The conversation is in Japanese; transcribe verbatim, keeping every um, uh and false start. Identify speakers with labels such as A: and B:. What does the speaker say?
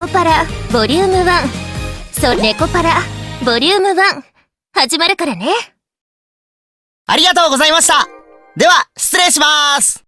A: パラボリュームワン。そう、ネコパラボリュームワン始まるからね。
B: ありがとうございました。では、失礼します。